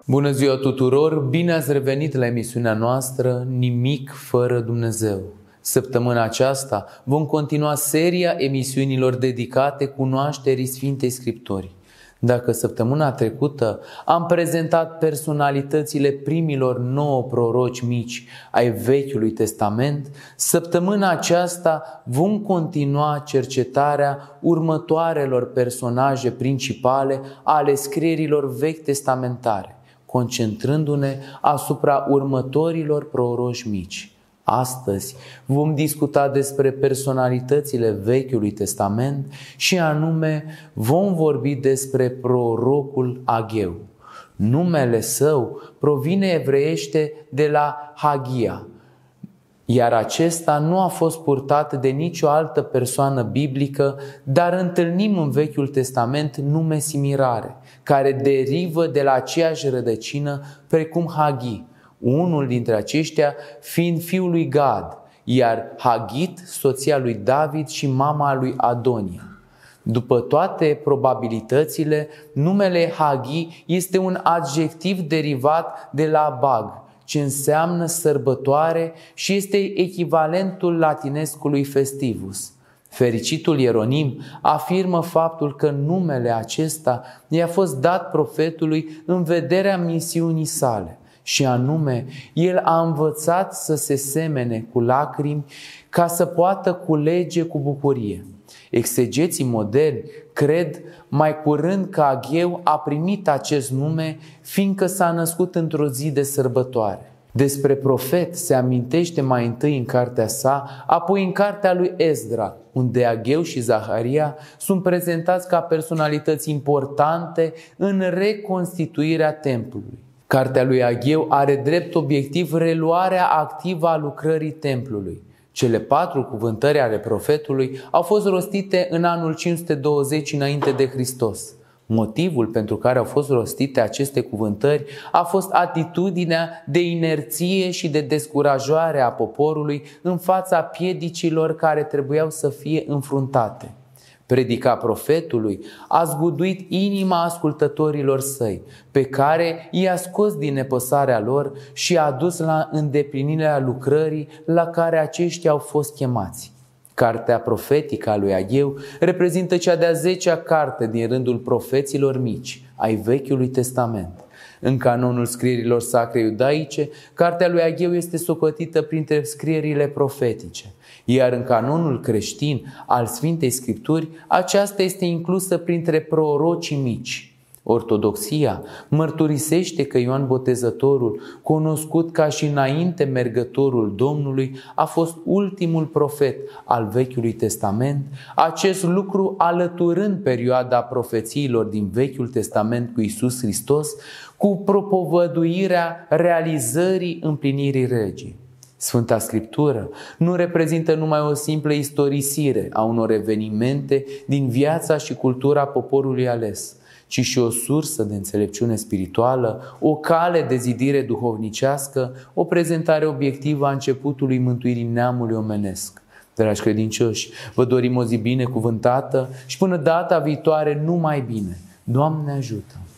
Bună ziua tuturor! Bine ați revenit la emisiunea noastră Nimic fără Dumnezeu. Săptămâna aceasta vom continua seria emisiunilor dedicate cunoașterii Sfintei Scripturi. Dacă săptămâna trecută am prezentat personalitățile primilor 9 proroci mici ai Vechiului Testament, săptămâna aceasta vom continua cercetarea următoarelor personaje principale ale scrierilor vechi testamentare, concentrându-ne asupra următorilor proroci mici. Astăzi vom discuta despre personalitățile Vechiului Testament și anume vom vorbi despre prorocul Ageu. Numele său provine evreiește de la Hagia, iar acesta nu a fost purtat de nicio altă persoană biblică, dar întâlnim în Vechiul Testament nume similare, care derivă de la aceeași rădăcină precum Hagi, unul dintre aceștia fiind fiul lui Gad, iar Hagit, soția lui David și mama lui Adonia. După toate probabilitățile, numele Hagi este un adjectiv derivat de la bag, ce înseamnă sărbătoare și este echivalentul latinescului festivus. Fericitul Ieronim afirmă faptul că numele acesta i-a fost dat profetului în vederea misiunii sale, și anume, el a învățat să se semene cu lacrimi ca să poată culege cu bucurie. Exegeții moderni cred mai curând că Ageu a primit acest nume fiindcă s-a născut într-o zi de sărbătoare. Despre profet se amintește mai întâi în cartea sa, apoi în cartea lui Esdra, unde Ageu și Zaharia sunt prezentați ca personalități importante în reconstituirea templului. Cartea lui Ageu are drept obiectiv reluarea activă a lucrării templului. Cele 4 cuvântări ale profetului au fost rostite în anul 520 înainte de Hristos. Motivul pentru care au fost rostite aceste cuvântări a fost atitudinea de inerție și de descurajare a poporului în fața piedicilor care trebuiau să fie înfruntate. Predica profetului a zguduit inima ascultătorilor săi, pe care i-a scos din nepăsarea lor și a dus la îndeplinirea lucrării la care aceștia au fost chemați. Cartea profetică a lui Ageu reprezintă cea de-a 10-a carte din rândul profeților mici ai Vechiului Testament. În canonul scrierilor sacre iudaice, cartea lui Ageu este socotită printre scrierile profetice, iar în canonul creștin al Sfintei Scripturi, aceasta este inclusă printre prorocii mici. Ortodoxia mărturisește că Ioan Botezătorul, cunoscut ca și înainte mergătorul Domnului, a fost ultimul profet al Vechiului Testament, acest lucru alăturând perioada profețiilor din Vechiul Testament cu Iisus Hristos cu propovăduirea realizării împlinirii legii. Sfânta Scriptură nu reprezintă numai o simplă istorisire a unor evenimente din viața și cultura poporului ales, ci și o sursă de înțelepciune spirituală, o cale de zidire duhovnicească, o prezentare obiectivă a începutului mântuirii neamului omenesc. Dragi credincioși, vă dorim o zi binecuvântată și până data viitoare numai bine. Doamne ajută!